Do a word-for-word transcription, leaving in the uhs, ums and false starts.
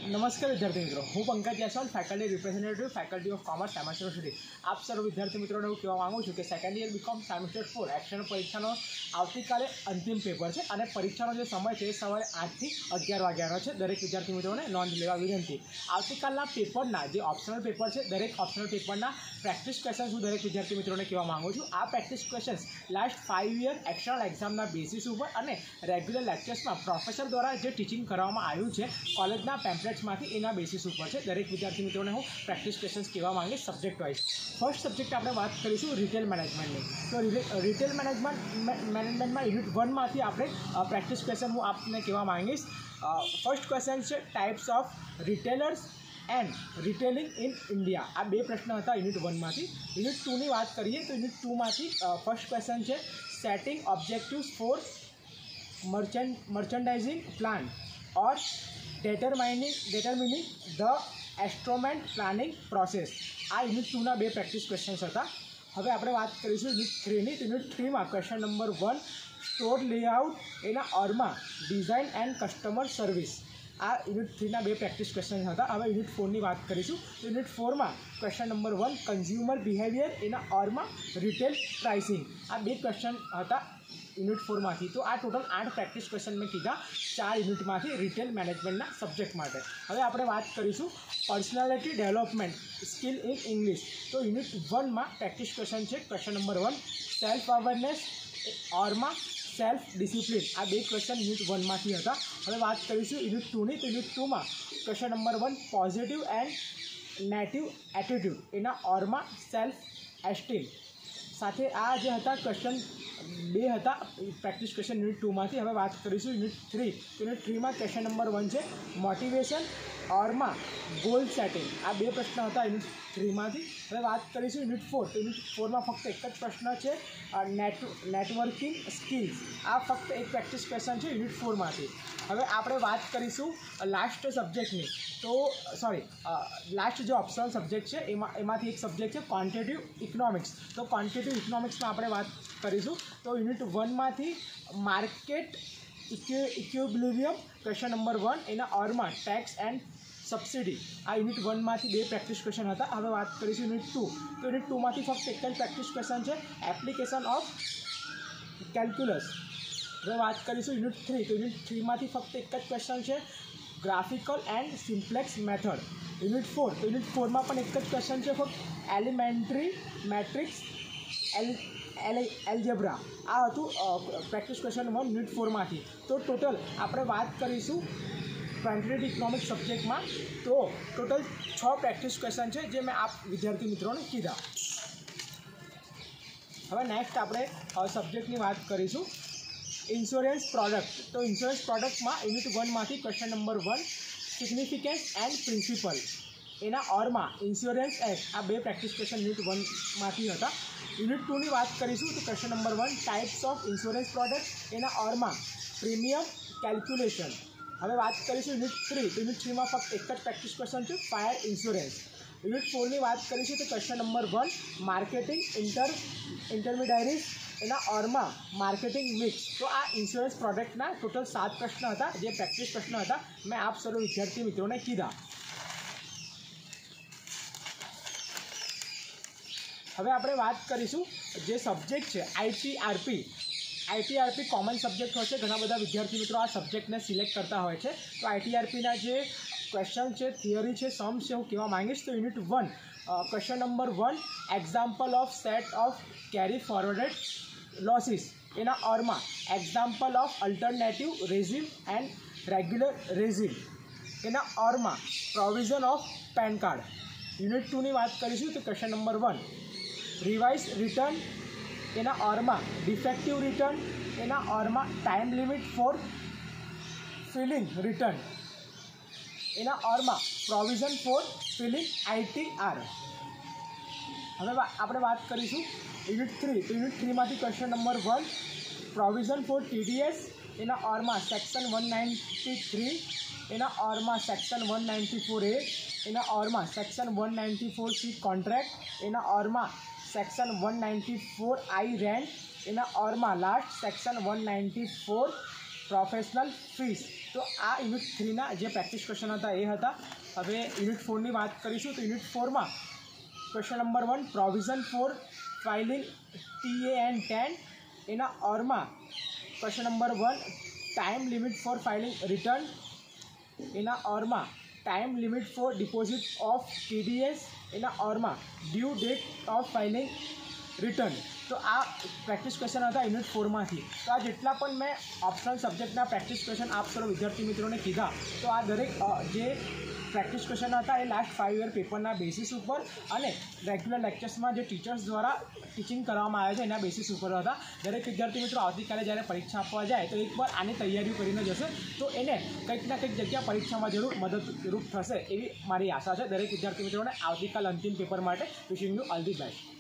नमस्कार विद्यार्थी मित्रों, हूँ Pankaj Jaiswal, faculty representative faculty of commerce सायमन्स युनिवर्सिटी। आप सर्व विद्यार्थी मित्रों ने कहवा मांगू छूँ कि second year BCom semester four external परीक्षाનો આવતીકાલે અંતિમ પેપર છે અને પરીક્ષાનો જે સમય છે એ સવારે આઠથી અગિયાર વાગ્યાનો છે। દરેક વિદ્યાર્થી મિત્રોને નોંધ લેવા વિનંતી। આવતીકાલના પેપરના જે ઓપ્શનલ પેપર છે, દરેક ઓપ્શનલ પેપરના પ્રેક્ટિસ ક્વેશ્ચન્સ હું દરેક વિદ્યાર્થી મિત્રોને કહેવા માગું છું। આ practice questions last five year external એક્ઝામના બેસિસ ઉપર અને રેગ્યુલર લેક્ચર્સમાં પ્રોફેસર દ્વારા જે ટીચિંગ કરવામાં આવ્યું છે કોલેજના પેમ્પલેટ્સમાંથી એના બેસિસ ઉપર છે। દરેક વિદ્યાર્થી મિત્રોને હું પ્રેક્ટિસ ક્વેશ્ચન્સ કહેવા માંગીશ સબ્જેક્ટ વાઇઝ। ફર્સ્ટ સબ્જેક્ટ આપણે વાત કરીશું રિટેલ મેનેજમેન્ટની। તો રિટેલ મેનેજમેન્ટ મેનેજમેન્ટમાં યુનિટ વનમાંથી આપણે પ્રેક્ટિસ ક્વેશ્ચન હું આપને કહેવા માંગીશ। ફર્સ્ટ ક્વેશ્ચન છે types of retailers and retailing in India. આ બે પ્રશ્ન હતા યુનિટ વનમાંથી। યુનિટ ટુની વાત કરીએ તો યુનિટ ટુમાંથી ફર્સ્ટ ક્વેશ્ચન છે setting objectives for merchant merchandising plan or determining determining the instrument planning process। આ યુનિટ ટુના બે પ્રેક્ટિસ ક્વેશ્ચન્સ હતા। હવે આપણે વાત કરીશું યુનિટ થ્રીની। યુનિટ થ્રીમાં question number one store layout એના ઓરમાં ડિઝાઇન એન્ડ કસ્ટમર સર્વિસ। આ યુનિટ થ્રીના બે પ્રેક્ટિસ ક્વેશ્ચન હતા। હવે યુનિટ ફોરની વાત કરીશું તો યુનિટ ફોરમાં question number one consumer behaviour એના ઓરમાં રિટેલ પ્રાઇસિંગ। આ બે ક્વેશ્ચન હતા યુનિટ ફોરમાંથી। તો આ ટોટલ આઠ પ્રેક્ટિસ ક્વેશ્ચન મેં કીધા ચાર યુનિટમાંથી રિટેલ મેનેજમેન્ટના સબ્જેક્ટ માટે। હવે આપણે વાત કરીશું personality development skill in English. તો યુનિટ વનમાં પ્રેક્ટિસ ક્વેશ્ચન છે question number one self awareness ઓરમાં સેલ્ફ ડિસિપ્લિન। આ બે ક્વેશ્ચન યુનિટ વનમાંથી હતા। હવે વાત કરીશું યુનિટ ટુની। તો યુનિટ ટુમાં question number one positive and negative attitude એના ઓરમાં સેલ્ફ એસ્ટીમ સાથે આ જે હતા ક્વેશ્ચન બે હતા પ્રેક્ટિસ ક્વેશ્ચન યુનિટ ટુમાંથી। હવે વાત કરીશું યુનિટ થ્રી। યુનિટ થ્રીમાં ક્વેશ્ચન નંબર વન છે મોટિવેશન ઓરમાં ગોલ સેટિંગ। આ બે પ્રશ્ન હતા યુનિટ થ્રીમાંથી। હવે વાત કરીશું યુનિટ ફોર। તો યુનિટ ફોરમાં ફક્ત એક જ પ્રશ્ન છે નેટ નેટવર્કિંગ સ્કિલ્સ। આ ફક્ત એક પ્રેક્ટિસ ક્વેશ્ચન છે યુનિટ ફોરમાંથી। હવે આપણે વાત કરીશું લાસ્ટ સબ્જેક્ટની। તો સોરી લાસ્ટ જે ઓપ્શનલ સબ્જેક્ટ છે એમાં એમાંથી એક સબ્જેક્ટ છે ક્વોન્ટિટેટિવ ઇકોનોમિક્સ। તો ક્વોન્ટિટેટિવ ઇકોનોમિક્સમાં આપણે વાત કરીશું તો યુનિટ વનમાંથી market equilibrium question number one એના ઓરમાં ટેક્સ એન્ડ સબસિડી। આ યુનિટ વનમાંથી બે પ્રેક્ટિસ ક્વેશ્ચન હતા। હવે વાત કરીશું યુનિટ ટુ। તો યુનિટ ટુમાંથી ફક્ત એક જ પ્રેક્ટિસ ક્વેશ્ચન છે એપ્લિકેશન ઓફ કેલ્ક્યુલસ। હવે વાત કરીશું યુનિટ થ્રી। તો યુનિટ થ્રીમાંથી ફક્ત એક જ ક્વેશ્ચન છે graphical and simplex method. Unit four. તો યુનિટ ફોરમાં પણ એક જ ક્વેશ્ચન છે ફક્ત elementary matrix al al algebra. આ હતું પ્રેક્ટિસ ક્વેશ્ચન વન યુનિટ ફોરમાંથી। તો ટોટલ આપણે વાત કરીશું ક્વોન્ટિટેટિવ ઇકોનોમિક્સ સબ્જેક્ટમાં તો ટોટલ છ પ્રેક્ટિસ ક્વેશ્ચન છે જે મેં આપ વિદ્યાર્થી મિત્રોને કીધા। હવે નેક્સ્ટ આપણે સબ્જેક્ટની વાત કરીશું ઇન્સ્યોરન્સ પ્રોડક્ટ। તો ઇન્સ્યોરન્સ પ્રોડક્ટમાં યુનિટ વનમાંથી question number one significance and principle એના ઓરમાં ઇન્સ્યોરન્સ એક્ટ। આ બે પ્રેક્ટિસ ક્વેશ્ચન યુનિટ વનમાંથી હતા। યુનિટ ટુની વાત કરીશું તો question number one types of insurance product એના ઓરમાં પ્રીમિયમ કેલ્ક્યુલેશન। હવે વાત કરીશું યુનિટ થ્રી। તો યુનિટ થ્રીમાં ફક્ત એક જ પ્રેક્ટિસ ક્વેશ્ચન છે ફાયર ઇન્સ્યોરન્સ। યુનિટ ફોરની વાત કરીશું તો question number one marketing inter intermediaries એના ઓરમાં માર્કેટિંગ મિક્સ। તો આ ઇન્સ્યોરન્સ પ્રોડક્ટના ટોટલ સાત પ્રશ્ન હતા જે પ્રેક્ટિસ પ્રશ્ન હતા મેં આપ સર્વ વિદ્યાર્થી મિત્રોને કીધા। હવે આપણે વાત કરીશું જે સબ્જેક્ટ છે આઈટીઆરપી। આઈટીઆરપી કોમન સબ્જેક્ટ હોય છે, ઘણા બધા વિદ્યાર્થી મિત્રો આ સબ્જેક્ટને સિલેક્ટ કરતા હોય છે। તો આઈટીઆરપીના જે ક્વેશ્ચન છે થિયરી છે સમ છે હું કહેવા માંગીશ તો unit one question number one example of set of carry forwarded losses એના ઓરમાં example of alternative regime and regular regime એના ઓરમાં provision of PAN card. Unit ટુની વાત કરીશું તો question number one revise return એના ઓરમાં ડિફેક્ટિવ રિટર્ન એના ઓરમાં time limit for filing return એના ઓરમાં પ્રોવિઝન ફોર ફિલિંગ આઈટીઆર। હવે આપણે વાત કરીશું યુનિટ થ્રી। તો યુનિટ થ્રીમાંથી question number one provision for TDS એના ઓરમાં સેક્શન વન નાઇન્ટી થ્રી એના ઓરમાં section one ninety four A એના ઓરમાં section one ninety four C contract એના ઓરમાં section one ninety four I rent એના ઓરમાં last section one ninety four professional fees. તો આ યુનિટ થ્રીના જે પ્રેક્ટિસ ક્વેશ્ચન હતા એ હતા. હવે યુનિટ ફોરની વાત કરીશું તો યુનિટ ફોરમાં question number one provision for filing T A N ten એના ઓરમાં question number one time limit for filing return એના ઓરમાં time limit for deposit of TDS એના ઓરમાં due date of filing return. તો આ પ્રેક્ટિસ ક્વેશ્ચન હતા unit ફોરમાંથી. તો આ જેટલા પણ મેં ઓપ્શનલ સબ્જેક્ટના પ્રેક્ટિસ ક્વેશ્ચન આપ સર્વ વિદ્યાર્થી મિત્રોને કીધા તો આ દરેક જે પ્રેક્ટિસ ક્વેશ્ચન હતા એ લાસ્ટ ફાઇવ યર પેપરના બેસિસ ઉપર અને રેગ્યુલર લેક્ચર્સમાં જે ટીચર્સ દ્વારા ટીચિંગ કરવામાં આવે છે એના બેસિસ ઉપર હતા. દરેક વિદ્યાર્થી મિત્રો આવતીકાલે જ્યારે પરીક્ષા આપવા જાય તો એકવાર આની તૈયારીઓ કરીને જશે તો એને કંઈક ના કંઈક જગ્યા પરીક્ષામાં જરૂર મદદરૂપ થશે એવી મારી આશા છે. દરેક વિદ્યાર્થી મિત્રોને આવતીકાલ અંતિમ પેપર માટે wishing you all the best.